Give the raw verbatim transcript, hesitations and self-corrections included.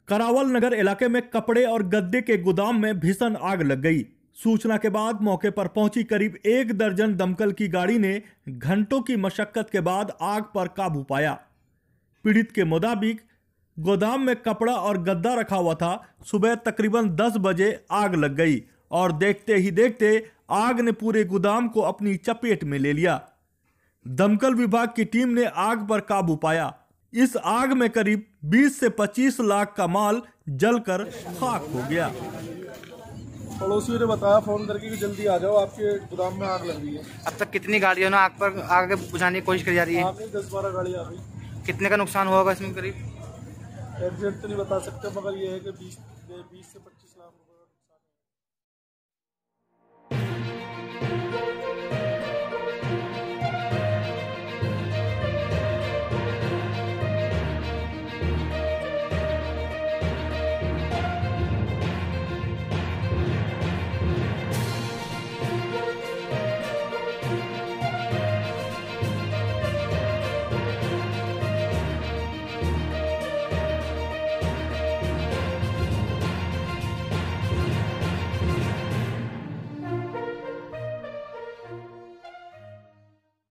करावल नगर इलाके में कपड़े और गद्दे के गोदाम में भीषण आग लग गई। सूचना के बाद मौके पर पहुंची करीब एक दर्जन दमकल की गाड़ी ने घंटों की मशक्कत के बाद आग पर काबू पाया। पीड़ित के मुताबिक गोदाम में कपड़ा और गद्दा रखा हुआ था। सुबह तकरीबन दस बजे आग लग गई और देखते ही देखते आग ने पूरे गोदाम को अपनी चपेट में ले लिया। दमकल विभाग की टीम ने आग पर काबू पाया। इस आग में करीब बीस से पच्चीस लाख का माल जलकर खाक हो गया। पड़ोसियों ने बताया फोन करके कि जल्दी आ जाओ, आपके गोदाम में आग लग गई है। अब तक कितनी गाड़ियों ने आग पर आग बुझाने की कोशिश की जा रही है? आग नहीं, दस बारह गाड़ी आ गई। कितने का नुकसान हुआ होगा इसमें करीब? एग्जैक्ट तो नहीं बता सकते, मगर ये है कि बीस से पच्चीस